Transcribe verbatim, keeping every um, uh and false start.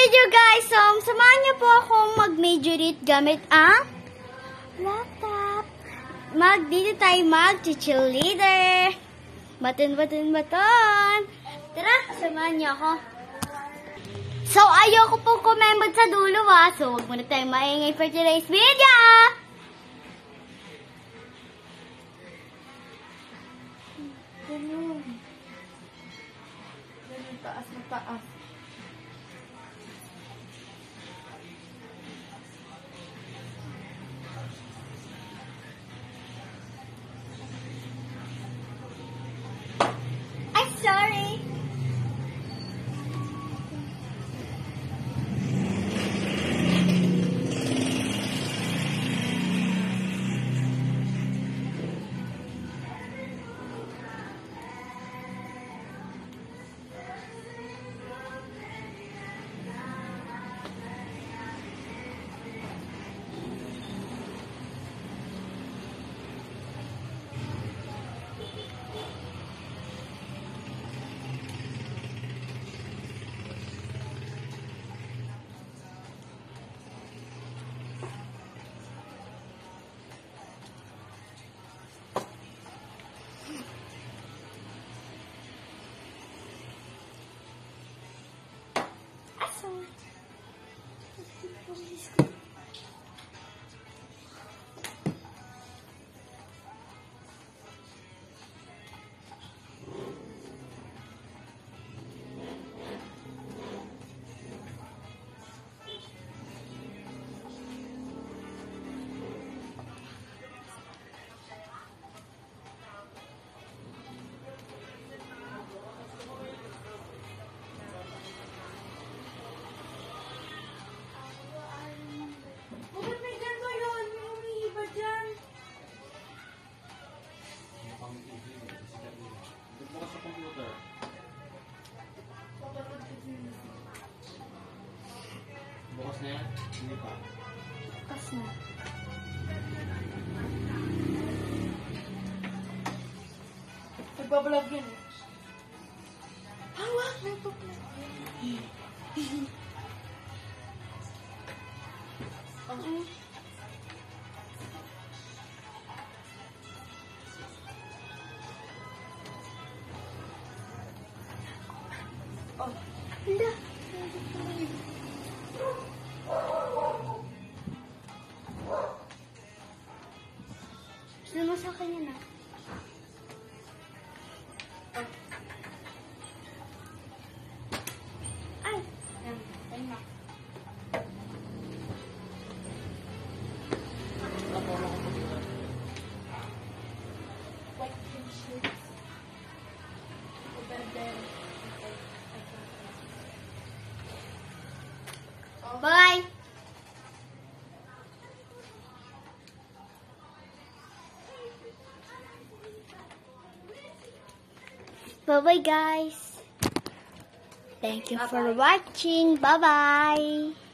video guys. So, samahan niyo po akong mag-majorate gamit ang laptop. Mag, dito tayo mag-cheerleader. Baton, baton, baton. Tara, samahan niyo ako. So, ayoko po kumembod sa dulo ha. So, huwag muna tayong maingay for today's video. Ganun. Ganun, taas na taas. I'm sorry. Bukas na yan? Hindi pa. Bukas na. Nagbablog yun eh. Hawak! Nagbablog yun. Okay. Oh. Hala. Gusto mo sa akin yun ah. Ay! Ayan, ayan na. White t-shirts. Bye! Bye-bye guys. Thank you for watching. Bye-bye.